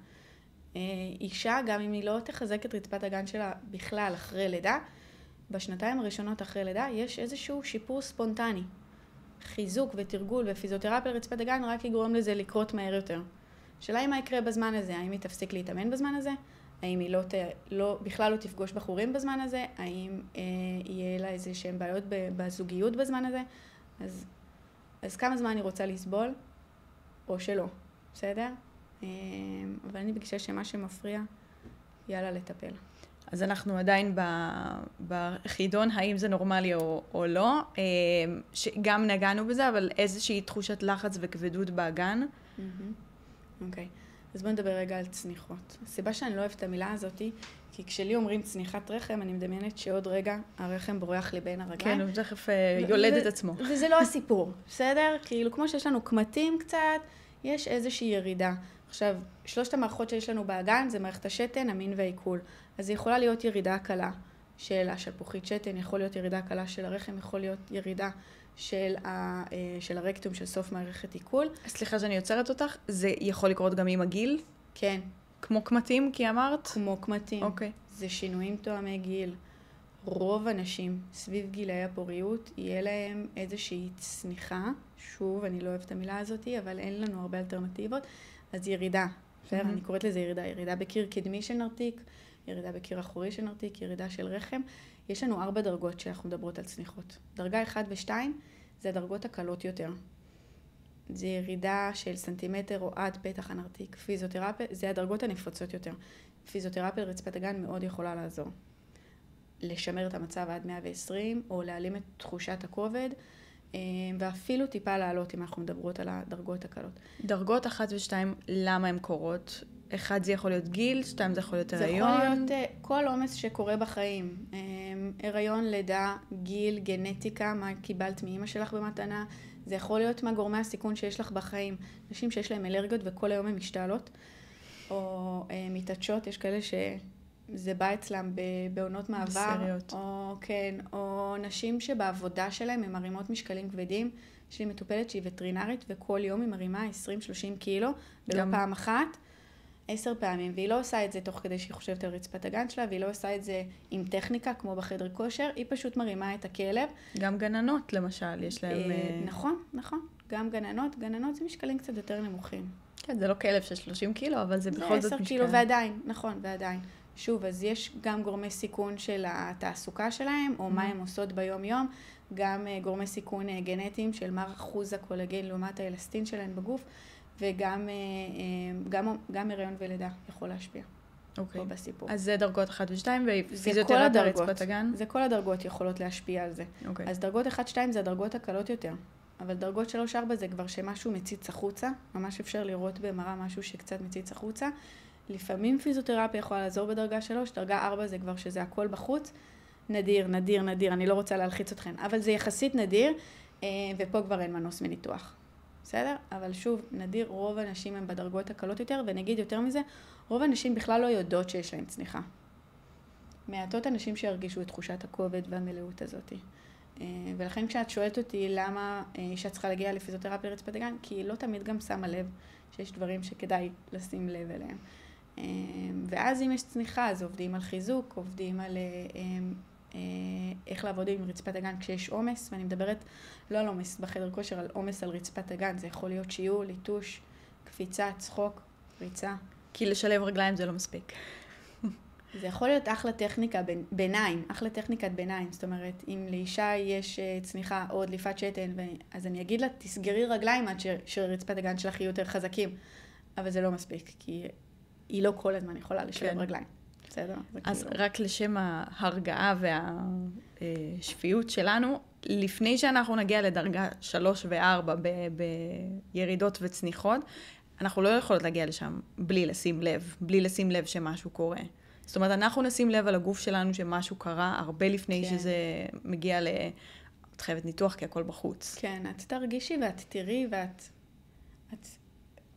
אישה, גם אם היא לא תחזק את רצפת הגן שלה בכלל אחרי לידה, בשנתיים הראשונות אחרי לידה יש איזשהו שיפור ספונטני. חיזוק ותרגול ופיזיותרפיה לרצפת הגן רק יגרום לזה לקרות מהר יותר. שאלה היא מה יקרה בזמן הזה, האם היא תפסיק להתאמן בזמן הזה? האם היא לא, ת, לא, בכלל לא תפגוש בחורים בזמן הזה? האם אה, יהיה לה איזה שהן בעיות בזוגיות בזמן הזה? אז, אז כמה זמן אני רוצה לסבול? או שלא, בסדר? אה, אבל אני בקשה שמה שמפריע, יאללה לטפל. אז אנחנו עדיין בחידון, האם זה נורמלי או, או לא, שגם נגענו בזה, אבל איזושהי תחושת לחץ וכבדות באגן. אוקיי, אז בואו נדבר רגע על צניחות. הסיבה שאני לא אוהבת את המילה הזאת, כי כשלי אומרים צניחת רחם, אני מדמיינת שעוד רגע הרחם בורח לי בין הרגליים. כן, הוא תכף יולד את עצמו. וזה לא הסיפור, בסדר? כאילו, כמו שיש לנו קמטים קצת, יש איזושהי ירידה. עכשיו, שלושת המערכות שיש לנו באגן זה מערכת השתן, המין והעיכול. אז היא יכולה להיות ירידה קלה של השלפוחית שתן, יכול להיות ירידה קלה של הרחם, יכול להיות ירידה של, ה, של הרקטום של סוף מערכת עיכול. סליחה שאני יוצרת אותך, זה יכול לקרות גם עם הגיל? כן. כמו קמטים, כי אמרת? כמו קמטים. אוקיי. זה שינויים תואמי גיל. רוב הנשים סביב גילאי הפוריות, יהיה להם איזושהי צניחה. שוב, אני לא אוהבת את המילה הזאת, אבל אין לנו הרבה אלטרנטיבות. אז ירידה, mm-hmm. אני קוראת לזה ירידה, ירידה בקיר קדמי של נרתיק, ירידה בקיר אחורי של נרתיק, ירידה של רחם. יש לנו ארבע דרגות שאנחנו מדברות על צניחות. דרגה אחת ושתיים זה הדרגות הקלות יותר. זה ירידה של סנטימטר או עד פתח הנרתיק. פיזיותרפיה, זה הדרגות הנפוצות יותר. פיזיותרפיה לרצפת הגן מאוד יכולה לעזור. לשמר את המצב עד מאה ועשרים, או להעלים את תחושת הכובד, ואפילו טיפה לעלות אם אנחנו מדברות על הדרגות הקלות. דרגות אחת ושתיים, למה הן קורות? אחד זה יכול להיות גיל, שתיים זה יכול להיות הריון. זה יכול להיות כל עומס שקורה בחיים. הריון, לידה, גיל, גנטיקה, מה קיבלת מאמא שלך במתנה. זה יכול להיות מה גורמי הסיכון שיש לך בחיים. נשים שיש להם אלרגיות וכל היום הן משתעלות, או מתעדשות, יש כאלה שזה בא אצלם בעונות מעבר. בסריות. או כן, או נשים שבעבודה שלהם הם מרימות משקלים כבדים. יש לי מטופלת שהיא וטרינרית וכל יום היא מרימה עשרים שלושים קילו, ולא גם... פעם אחת. עשר פעמים, והיא לא עושה את זה תוך כדי שהיא חושבת על רצפת הגן שלה, והיא לא עושה את זה עם טכניקה, כמו בחדר כושר, היא פשוט מרימה את הכלב. גם גננות, למשל, יש להם... נכון, נכון. גם גננות, גננות זה משקלים קצת יותר נמוכים. כן, זה לא כלב של שלושים קילו, אבל זה בכל זאת משקל. זה עשר קילו, ועדיין, נכון, ועדיין. שוב, אז יש גם גורמי סיכון של התעסוקה שלהם, או מה הם עושות ביום-יום, גם גורמי סיכון גנטיים של מה אחוז הקולגן לעומת האלסטין שלהם בגוף, וגם גם, גם הריון ולידה יכול להשפיע. אוקיי. פה בסיפור. אז זה דרגות אחת ושתיים, ופיזיותרפיה רצפת הגן? זה כל הדרגות יכולות להשפיע על זה. אוקיי. אז דרגות אחת ושתיים זה הדרגות הקלות יותר. אבל דרגות שלוש ארבע זה כבר שמשהו מציץ החוצה, ממש אפשר לראות במראה משהו שקצת מציץ החוצה. לפעמים פיזיותרפיה יכולה לעזור בדרגה שלוש, דרגה ארבע זה כבר שזה הכל בחוץ. נדיר, נדיר, נדיר, אני לא רוצה להלחיץ אתכם, אבל זה יחסית נדיר, ופה כבר אין מנוס מניתוח. בסדר? אבל שוב, נדיר, רוב האנשים הם בדרגות הקלות יותר, ונגיד יותר מזה, רוב האנשים בכלל לא יודעות שיש להם צניחה. מעטות אנשים שירגישו את תחושת הכובד והמלאות הזאת. ולכן כשאת שואלת אותי למה אישה צריכה להגיע לפיזיותרפיה לרצפת הגן, כי היא לא תמיד גם שמה לב שיש דברים שכדאי לשים לב אליהם. ואז אם יש צניחה, אז עובדים על חיזוק, עובדים על איך לעבוד עם רצפת הגן כשיש עומס, ואני מדברת לא על עומס בחדר כושר, על עומס על רצפת הגן. זה יכול להיות שיעור, ליטוש, קפיצה, צחוק, ריצה. כי לשלב רגליים זה לא מספיק. זה יכול להיות אחלה טכניקה ביניים, אחלה טכניקת ביניים. זאת אומרת, אם לאישה יש צניחה או דליפת שתן, אז אני אגיד לה, תסגרי רגליים עד שרצפת הגן שלך יהיו יותר חזקים. אבל זה לא מספיק, כי היא לא כל הזמן יכולה לשלב כן. רגליים. בסדר? אז כאילו... רק לשם ההרגעה והשפיות שלנו, לפני שאנחנו נגיע לדרגה שלוש וארבע ב- בירידות וצניחות, אנחנו לא יכולות להגיע לשם בלי לשים לב, בלי לשים לב שמשהו קורה. זאת אומרת, אנחנו נשים לב על הגוף שלנו שמשהו קרה הרבה לפני כן. שזה מגיע ל... את חייבת ניתוח כי הכל בחוץ. כן, את תרגישי ואת תראי ואת... את...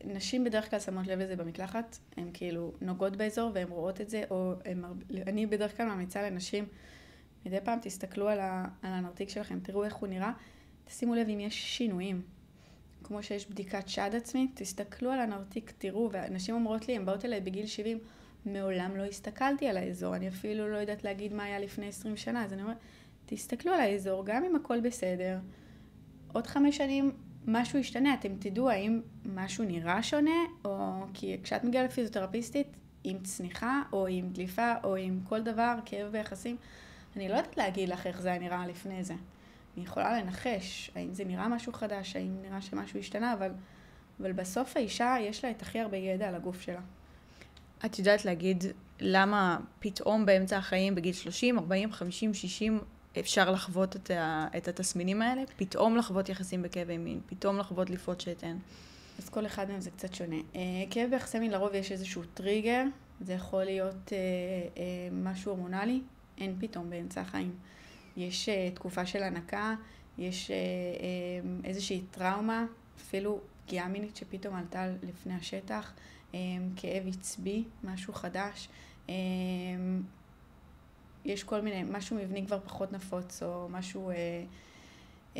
נשים בדרך כלל שמות לב לזה במקלחת, הן כאילו נוגעות באזור והן רואות את זה, או הם, אני בדרך כלל ממליצה לנשים, מדי פעם תסתכלו על, ה, על הנרתיק שלכם, תראו איך הוא נראה, תשימו לב אם יש שינויים. כמו שיש בדיקת שד עצמי, תסתכלו על הנרתיק, תראו, ואנשים אומרות לי, הן באות אליי בגיל שבעים, מעולם לא הסתכלתי על האזור, אני אפילו לא יודעת להגיד מה היה לפני עשרים שנה, אז אני אומרת, תסתכלו על האזור, גם אם הכל בסדר, עוד חמש שנים משהו ישתנה, אתם תדעו האם משהו נראה שונה, או כי כשאת מגיעה לפיזיותרפיסטית, עם צניחה, או עם דליפה, או עם כל דבר, כאב ביחסים, אני לא יודעת להגיד לך איך זה היה נראה לפני זה. אני יכולה לנחש, האם זה נראה משהו חדש, האם נראה שמשהו השתנה, אבל, אבל בסוף האישה יש לה את הכי הרבה ידע על הגוף שלה. את יודעת להגיד למה פתאום באמצע החיים, בגיל שלושים, ארבעים, חמישים, שישים, אפשר לחוות את, ה, את התסמינים האלה? פתאום לחוות יחסים בכאבי מין, פתאום לחוות דליפות שתן. אז כל אחד מהם זה קצת שונה. כאב ביחסי מין לרוב יש איזשהו טריגר, זה יכול להיות אה, אה, משהו הורמונלי, אין פתאום באמצע החיים. יש אה, תקופה של הנקה, יש אה, אה, איזושהי טראומה, אפילו פגיעה מינית שפתאום עלתה לפני השטח, אה, כאב עצבי, משהו חדש, אה, יש כל מיני, משהו מבני כבר פחות נפוץ, או משהו, אה, אה,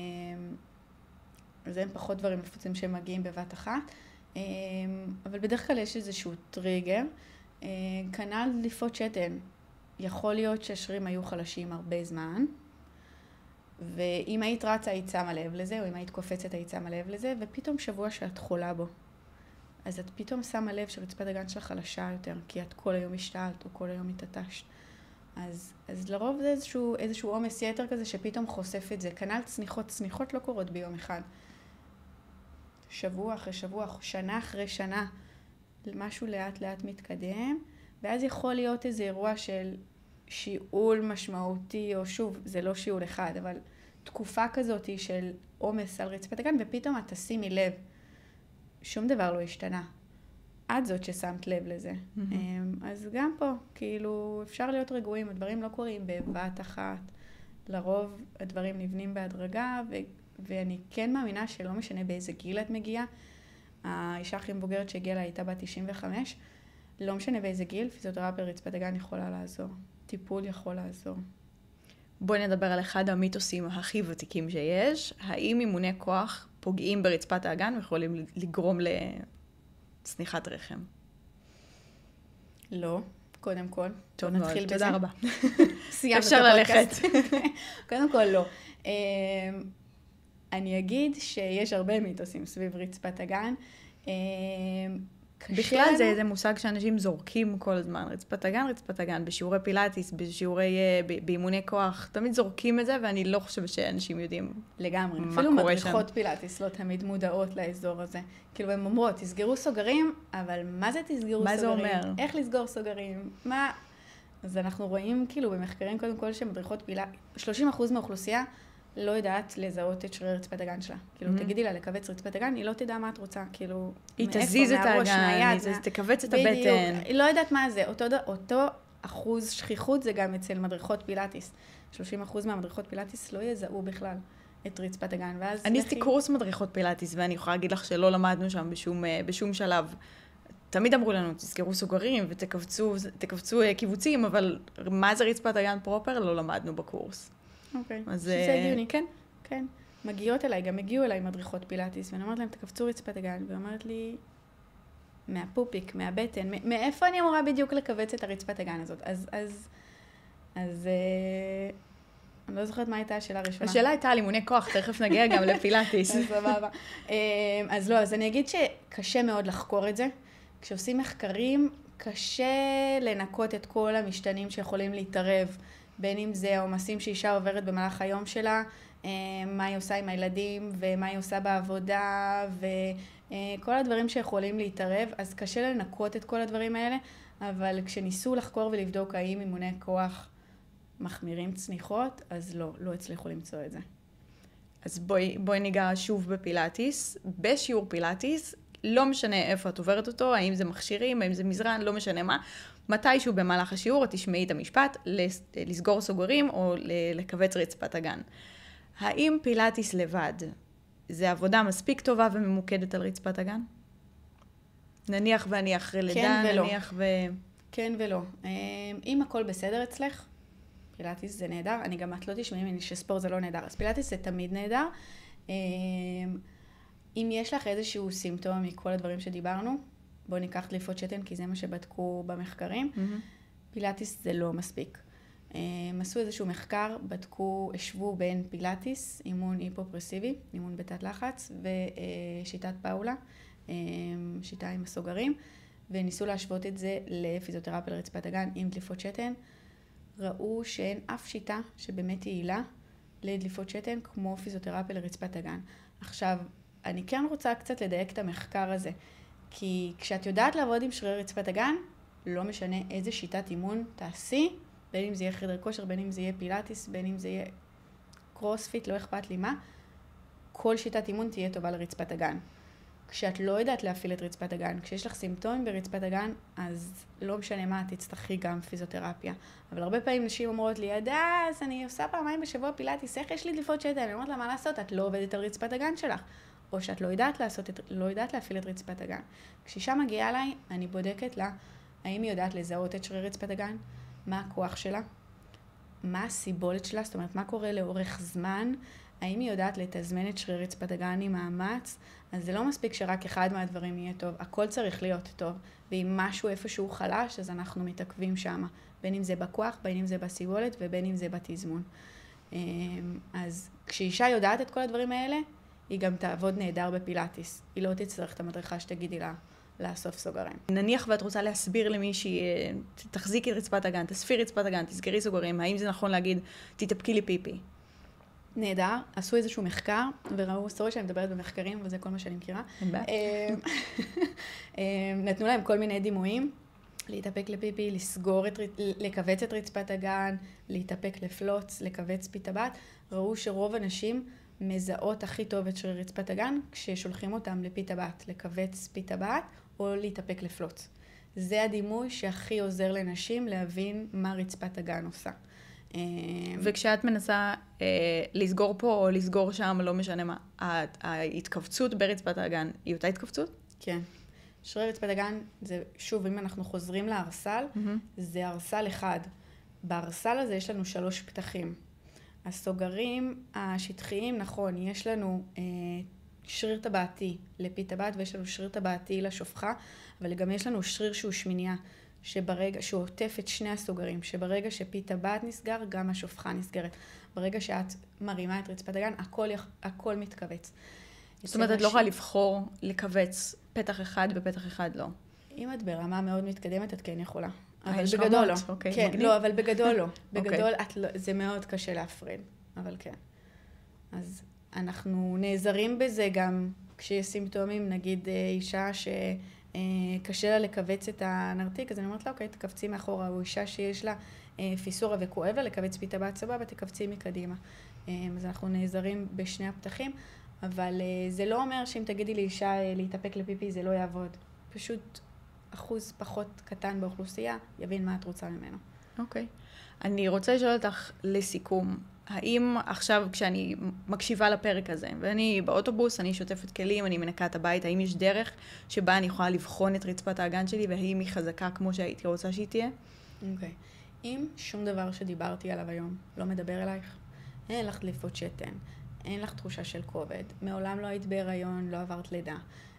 אז אין פחות דברים נפוצים שהם מגיעים בבת אחת, אה, אבל בדרך כלל יש איזשהו טריגר, אה, כנ"ל דליפות שתן, יכול להיות שהשרירים היו חלשים הרבה זמן, ואם היית רצה היית שמה לב לזה, או אם היית קופצת היית שמה לב לזה, ופתאום שבוע שאת חולה בו, אז את פתאום שמה לב שרצפת הגן שלך חלשה יותר, כי את כל היום השתעלת או כל היום התעטשת. אז, אז לרוב זה איזשהו, איזשהו עומס יתר כזה שפתאום חושף את זה. כנ"ל צניחות, צניחות לא קורות ביום אחד. שבוע אחרי שבוע, שנה אחרי שנה, משהו לאט לאט מתקדם, ואז יכול להיות איזה אירוע של שיעול משמעותי, או שוב, זה לא שיעול אחד, אבל תקופה כזאת של עומס על רצפת הגן, ופתאום את תשימי לב, שום דבר לא השתנה. את זאת ששמת לב לזה. Mm-hmm. אז גם פה, כאילו, אפשר להיות רגועים, הדברים לא קורים בבת אחת. לרוב הדברים נבנים בהדרגה, ו- ואני כן מאמינה שלא משנה באיזה גיל את מגיעה. האישה הכי מבוגרת שהגיעה לה הייתה בת תשעים וחמש, לא משנה באיזה גיל, פיזיותרפיה רצפת הגן יכולה לעזור. טיפול יכול לעזור. בואי נדבר על אחד המיתוסים הכי ותיקים שיש. האם אימוני כוח פוגעים ברצפת האגן ויכולים לגרום לצניחת רחם? לא, קודם כל. טוב מאוד, תודה בזה. רבה. אפשר ללכת. קודם כל לא. אני אגיד שיש הרבה מיתוסים סביב רצפת הגן. בכלל זה איזה מושג שאנשים זורקים כל הזמן, רצפת הגן, רצפת הגן, בשיעורי פילאטיס, בשיעורי, באימוני כוח, תמיד זורקים את זה, ואני לא חושבת שאנשים יודעים לגמרי. מה אפילו קורה שם. מדריכות פילאטיס לא תמיד מודעות לאזור הזה. כאילו הן אומרות, תסגרו סוגרים, אבל מה זה תסגרו מה סוגרים? זה אומר? איך לסגור סוגרים? מה? אז אנחנו רואים כאילו במחקרים קודם כל שמדריכות פילאטיס, שלושים אחוז מהאוכלוסייה לא יודעת לזהות את שריר רצפת הגן שלה. כאילו, mm-hmm. תגידי לה לקבץ רצפת הגן, היא לא תדע מה את רוצה, כאילו, היא תזיז את האגן, היא תקבץ את הבטן. בדיוק, היא לא יודעת מה זה. אותו, אותו אחוז שכיחות זה גם אצל מדריכות פילאטיס. שלושים אחוז מהמדריכות פילאטיס לא יזהו בכלל את רצפת הגן, ואז... אני עשיתי קורס מדריכות פילאטיס, ואני יכולה להגיד לך שלא למדנו שם בשום, בשום שלב. תמיד אמרו לנו, תסגרו סוגרים ותקבצו תקבצו קיבוצים, אבל מה זה רצפת הגן פרופר? לא למדנו בקורס. אוקיי, אז שזה הגיוני. כן. כן. מגיעות אליי, גם הגיעו אליי מדריכות פילאטיס, ואני אומרת להם, תקבצו רצפת הגן, ואומרת לי, מהפופיק, מהבטן, מאיפה אני אמורה בדיוק לקבץ את הרצפת הגן הזאת? אז, אז, אז, אה, אני לא זוכרת מה הייתה השאלה הראשונה. השאלה הייתה על אימוני כוח, תכף נגיע גם לפילאטיס. אז סבבה. אז לא, אז אני אגיד שקשה מאוד לחקור את זה. כשעושים מחקרים, קשה לנקות את כל המשתנים שיכולים להתערב, בין אם זה העומסים שאישה עוברת במהלך היום שלה, מה היא עושה עם הילדים ומה היא עושה בעבודה וכל הדברים שיכולים להתערב, אז קשה לנקות את כל הדברים האלה, אבל כשניסו לחקור ולבדוק האם אימוני כוח מחמירים צניחות, אז לא, לא הצליחו למצוא את זה. אז בואי, בואי ניגע שוב בפילאטיס. בשיעור פילאטיס, לא משנה איפה את עוברת אותו, האם זה מכשירים, האם זה מזרן, לא משנה מה. מתישהו במהלך השיעור את תשמעי את המשפט לסגור סוגרים או לקבץ רצפת הגן. האם פילאטיס לבד זה עבודה מספיק טובה וממוקדת על רצפת הגן? נניח ואני אחרי לידה, כן ולא. נניח ו... כן ולא. אם הכל בסדר אצלך, פילאטיס זה נהדר. אני גם את לא תשמעי ממני שספורט זה לא נהדר. אז פילאטיס זה תמיד נהדר. אם יש לך איזשהו סימפטום מכל הדברים שדיברנו, בואו ניקח דליפות שתן, כי זה מה שבדקו במחקרים. Mm-hmm. פילאטיס זה לא מספיק. הם עשו איזשהו מחקר, בדקו, השוו בין פילאטיס, אימון היפופרסיבי, אימון בתת לחץ, ושיטת פאולה, שיטה עם הסוגרים, וניסו להשוות את זה לפיזיותרפיה לרצפת אגן עם דליפות שתן. ראו שאין אף שיטה שבאמת יעילה לדליפות שתן כמו פיזיותרפיה לרצפת אגן. עכשיו, אני כן רוצה קצת לדייק את המחקר הזה, כי כשאת יודעת לעבוד עם שריר רצפת אגן, לא משנה איזה שיטת אימון תעשי, בין אם זה יהיה חדר כושר, בין אם זה יהיה פילאטיס, בין אם זה יהיה קרוספיט, לא אכפת לי מה, כל שיטת אימון תהיה טובה לרצפת אגן. כשאת לא יודעת להפעיל את רצפת אגן, כשיש לך סימפטומים ברצפת אגן, אז לא משנה מה, תצטרכי גם פיזיותרפיה. אבל הרבה פעמים נשים אומרות לי, אז אני עושה פעמיים בשבוע פילאטיס, איך יש לי דליפות שתן? אני אומרת לה, מה לעשות? את לא עובדת על רצפת אגן שלך. או שאת לא יודעת לעשות, לא יודעת להפעיל את רצפת אגן. כשאישה מגיעה אליי, אני בודקת לה, האם היא יודעת לזהות את שריר רצפת אגן? מה הכוח שלה? מה הסיבולת שלה? זאת אומרת, מה קורה לאורך זמן? האם היא יודעת לתזמן את שריר רצפת אגן עם מאמץ? אז זה לא מספיק שרק אחד מהדברים יהיה טוב. הכל צריך להיות טוב. ואם משהו איפשהו חלש, אז אנחנו מתעכבים שם. בין אם זה בכוח, בין אם זה בסיבולת, ובין אם זה בתזמון. אז כשאישה יודעת את כל הדברים האלה, היא גם תעבוד נהדר בפילאטיס. היא לא תצטרך את המדריכה שתגידי לה לאסוף סוגרים. נניח ואת רוצה להסביר למישהי, תחזיקי את רצפת אגן, תספי רצפת אגן, תסגרי סוגרים, האם זה נכון להגיד, תתאפקי לי פיפי? נהדר, עשו איזשהו מחקר, וראו, סורי שאני מדברת במחקרים, וזה כל מה שאני מכירה. נתנו להם כל מיני דימויים, להתאפק לפיפי, לסגור, את, לקבץ את רצפת אגן, להתאפק לפלוץ, לקבץ פית טבעת. ראו שרוב הנשים מזהות הכי טוב את שריר רצפת אגן, כששולחים אותם לפית טבעת, לקבץ פית טבעת, או להתאפק לפלוץ. זה הדימוי שהכי עוזר לנשים להבין מה רצפת אגן עושה. וכשאת מנסה אה, לסגור פה או לסגור שם, לא משנה מה, ההתכווצות ברצפת האגן היא אותה התכווצות? כן. שריר רצפת אגן, זה, שוב, אם אנחנו חוזרים לארסל, mm-hmm. זה ארסל אחד. בארסל הזה יש לנו שלוש פתחים. הסוגרים השטחיים, נכון, יש לנו אה, שריר טבעתי לפית טבעת, ויש לנו שריר טבעתי לשופחה, אבל גם יש לנו שריר שהוא שמיניה. שברגע, שהוא עוטף את שני הסוגרים, שברגע שפית טבעת נסגר, גם השופחה נסגרת. ברגע שאת מרימה את רצפת אגן, הכל, הכל מתכווץ. זאת אומרת, את לא יכולה לבחור לקווץ פתח אחד ופתח אחד לא. אם את ברמה מאוד מתקדמת, את כן יכולה. אבל בגדול לא. כן, לא, אבל בגדול לא. בגדול זה מאוד קשה להפריד, אבל כן. אז אנחנו נעזרים בזה גם כשיש סימפטומים, נגיד אישה ש... קשה לה לקבץ את הנרתיק, אז אני אומרת לה, אוקיי, תקבצי מאחורה, או אישה שיש לה פיסורה וכואב לה, לקבץ פית טבעת סבבה, תקבצי מקדימה. אז אנחנו נעזרים בשני הפתחים, אבל זה לא אומר שאם תגידי לאישה להתאפק לפיפי, זה לא יעבוד. פשוט אחוז פחות קטן באוכלוסייה, יבין מה את רוצה ממנו. אוקיי. אני רוצה לשאול אותך לסיכום, האם עכשיו כשאני מקשיבה לפרק הזה, ואני באוטובוס, אני שוטפת כלים, אני מנקה את הבית, האם יש דרך שבה אני יכולה לבחון את רצפת האגן שלי, והאם היא חזקה כמו שהייתי רוצה שהיא תהיה? אוקיי. אם שום דבר שדיברתי עליו היום לא מדבר אלייך, אין לך דליפות שתן, אין לך תחושה של כובד, מעולם לא היית בהיריון, לא עברת לידה,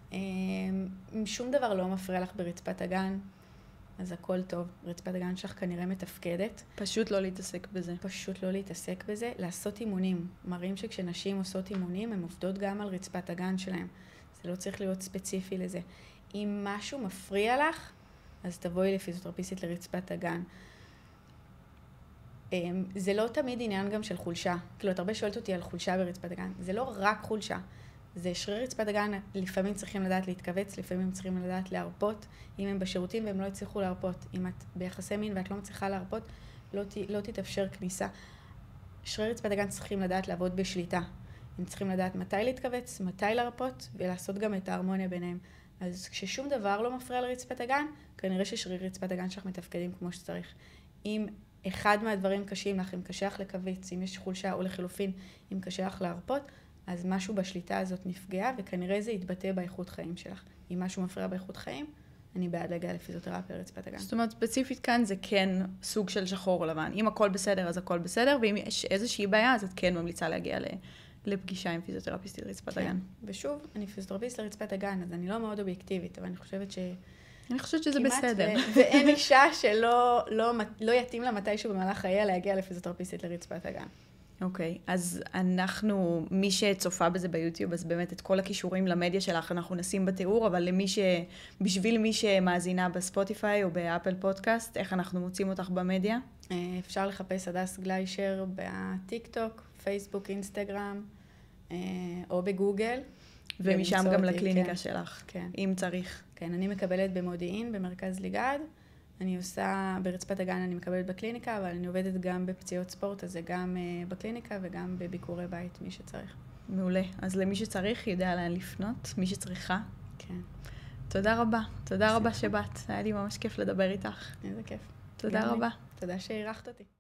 אם שום דבר לא מפריע לך ברצפת אגן, אז הכל טוב. רצפת אגן שלך כנראה מתפקדת. פשוט לא להתעסק בזה. פשוט לא להתעסק בזה. לעשות אימונים. מראים שכשנשים עושות אימונים, הן עובדות גם על רצפת אגן שלהם. זה לא צריך להיות ספציפי לזה. אם משהו מפריע לך, אז תבואי לפיזיותרפיסטית לרצפת אגן. זה לא תמיד עניין גם של חולשה. כאילו, את הרבה שואלת אותי על חולשה ברצפת אגן. זה לא רק חולשה. זה שריר רצפת אגן, לפעמים צריכים לדעת להתכווץ, לפעמים צריכים לדעת להרפות. אם הם בשירותים והם לא יצליחו להרפות. אם את ביחסי מין ואת לא מצליחה להרפות, לא, לא תתאפשר כניסה. שריר רצפת אגן צריכים לדעת לעבוד בשליטה. הם צריכים לדעת מתי להתכווץ, מתי להרפות, ולעשות גם את ההרמוניה ביניהם. אז כששום דבר לא מפריע לרצפת אגן, כנראה ששריר רצפת אגן שלך מתפקדים כמו שצריך. אם אחד מהדברים קשים לך, אם קשה לך לקווץ, אם יש חולשה או לחילופין, אם קשה לך להרפות, אז משהו בשליטה הזאת נפגע, וכנראה זה יתבטא באיכות חיים שלך. אם משהו מפריע באיכות חיים, אני בעד להגיע לפיזיותרפיה לרצפת אגן. זאת אומרת, ספציפית כאן זה כן סוג של שחור או לבן. אם הכל בסדר, אז הכל בסדר, ואם יש איזושהי בעיה, אז את כן ממליצה להגיע לפגישה עם פיזיותרפיסטית לרצפת אגן. ושוב, אני פיזיותרפיסט לרצפת אגן, אז אני לא מאוד אובייקטיבית, אבל אני חושבת ש... אני חושבת שזה בסדר. ו- ואין אישה שלא לא, לא יתאים לה מתישהו במהלך חייה להגיע לפיזיותרפיסטית לרצפת אגן. אוקיי, okay, אז אנחנו, מי שצופה בזה ביוטיוב, אז באמת את כל הכישורים למדיה שלך אנחנו נשים בתיאור, אבל למי ש... בשביל מי שמאזינה בספוטיפיי או באפל פודקאסט, איך אנחנו מוצאים אותך במדיה? אפשר לחפש הדס גליישר בטיק טוק, פייסבוק, אינסטגרם, או בגוגל. ומשם גם לקליניקה כן. שלך, כן. אם צריך. כן, אני מקבלת במודיעין, במרכז ליגד. אני עושה, ברצפת אגן אני מקבלת בקליניקה, אבל אני עובדת גם בפציעות ספורט, אז זה גם uh, בקליניקה וגם בביקורי בית, מי שצריך. מעולה. אז למי שצריך, יודע לאן לפנות, מי שצריכה. כן. תודה רבה. תודה רבה שבאת. היה לי ממש כיף לדבר איתך. איזה כיף. תודה רבה. תודה שהערכת אותי.